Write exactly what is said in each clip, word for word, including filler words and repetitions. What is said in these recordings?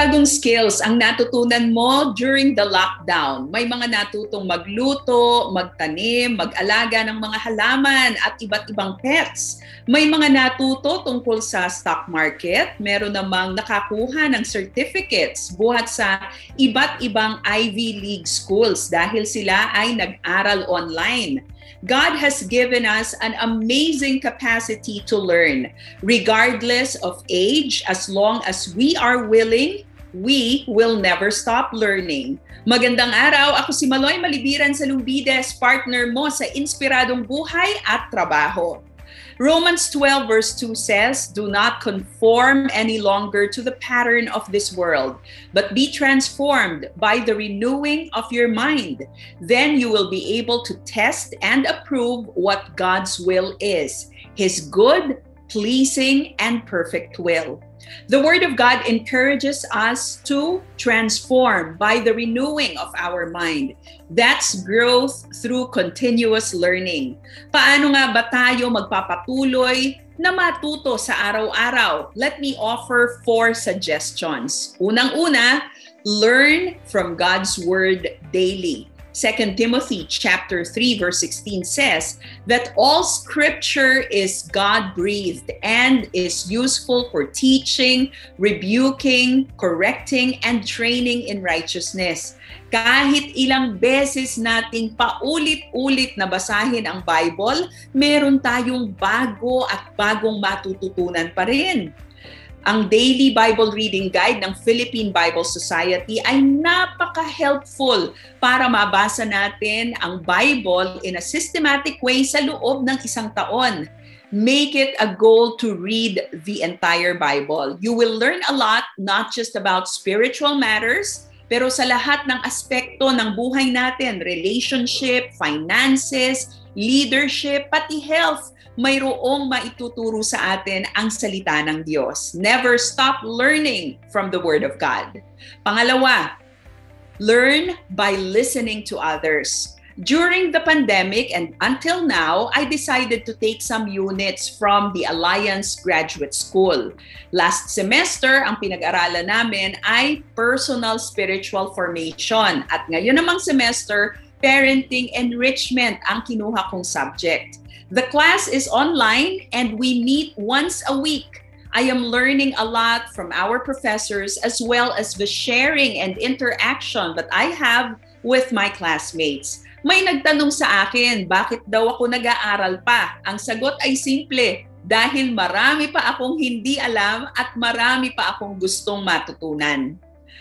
bagong skills ang natutunan mo during the lockdown? May mga natutong magluto, magtanim, mag-alaga ng mga halaman at iba't ibang pets. May mga natuto tungkol sa stock market. Meron namang nakakuha ng certificates buhat sa iba't ibang Ivy League schools dahil sila ay nag-aral online. God has given us an amazing capacity to learn, regardless of age. As long as we are willing, we will never stop learning. Magandang araw, ako si Maloy Malibiran sa Lumbides, partner mo sa Inspiradong Buhay at Trabaho. Romans twelve verse two says, "Do not conform any longer to the pattern of this world, but be transformed by the renewing of your mind. Then you will be able to test and approve what God's will is, His good, pleasing, and perfect will." The Word of God encourages us to transform by the renewing of our mind. That's growth through continuous learning. Paano nga ba tayo magpapatuloy na matuto sa araw-araw? Let me offer four suggestions. Unang-una, learn from God's Word daily. Second Timothy chapter three verse sixteen says that all scripture is God-breathed and is useful for teaching, rebuking, correcting, and training in righteousness. Kahit ilang beses nating paulit-ulit na basahin ang Bible, meron tayong bago at bagong matututunan pa rin. Ang Daily Bible Reading Guide ng Philippine Bible Society ay napaka-helpful para mabasa natin ang Bible in a systematic way sa loob ng isang taon. Make it a goal to read the entire Bible. You will learn a lot, not just about spiritual matters, pero sa lahat ng aspekto ng buhay natin, relationship, finances, leadership, pati health, mayroong maituturo sa atin ang salita ng Diyos. Never stop learning from the Word of God. Pangalawa, learn by listening to others. During the pandemic and until now, I decided to take some units from the Alliance Graduate School. Last semester, ang pinag-aralan namin ay Personal Spiritual Formation. At ngayon namang semester, Parenting Enrichment ang kinuha kong subject. The class is online and we meet once a week. I am learning a lot from our professors as well as the sharing and interaction that I have with my classmates. May nagtanong sa akin, bakit daw ako nag-aaral pa? Ang sagot ay simple, dahil marami pa akong hindi alam at marami pa akong gustong matutunan.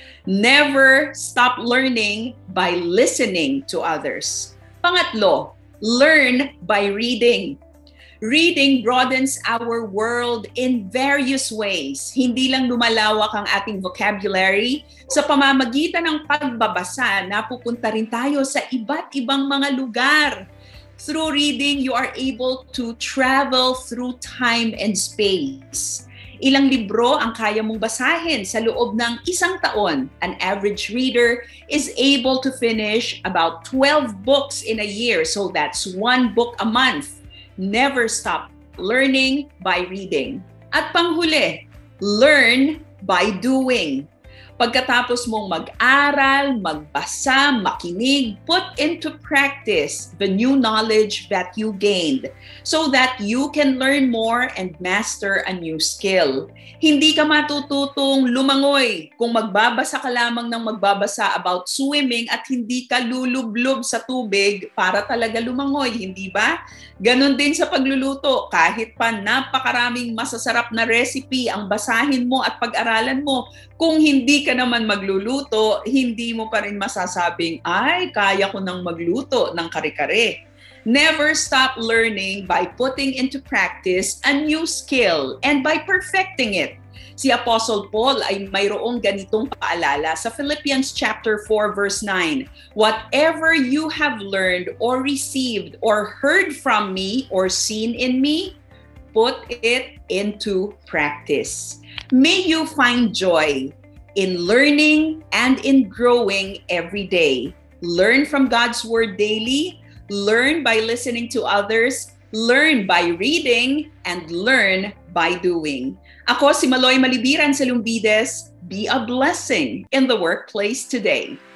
Never stop learning by listening to others. Pangatlo, learn by reading. Reading broadens our world in various ways. Hindi lang lumalawak ang ating vocabulary. Sa pamamagitan ng pagbabasa, napupunta rin tayo sa iba't ibang mga lugar. Through reading, you are able to travel through time and space. Ilang libro ang kaya mong basahin sa loob ng isang taon. An average reader is able to finish about twelve books in a year. So that's one book a month. Never stop learning by reading. At panghuli, learn by doing. Pagkatapos mong mag-aral, magbasa, makinig, put into practice the new knowledge that you gained so that you can learn more and master a new skill. Hindi ka matututong lumangoy kung magbabasa ka lamang ng magbabasa about swimming at hindi ka lulublob sa tubig para talaga lumangoy, hindi ba? Ganon din sa pagluluto, kahit pa napakaraming masasarap na recipe ang basahin mo at pag-aralan mo, kung hindi ka naman magluluto, hindi mo pa rin masasabing, ay, kaya ko nang magluto ng kare-kare. Never stop learning by putting into practice a new skill and by perfecting it. Si Apostle Paul ay mayroong ganitong paalala sa Philippians chapter four verse nine. Whatever you have learned or received or heard from me or seen in me, put it into practice. May you find joy in learning and in growing every day. Learn from God's Word daily, learn by listening to others, Learn by reading and learn by doing. Ako si Maloy Malibiran sa Lumbides. Be a blessing in the workplace today.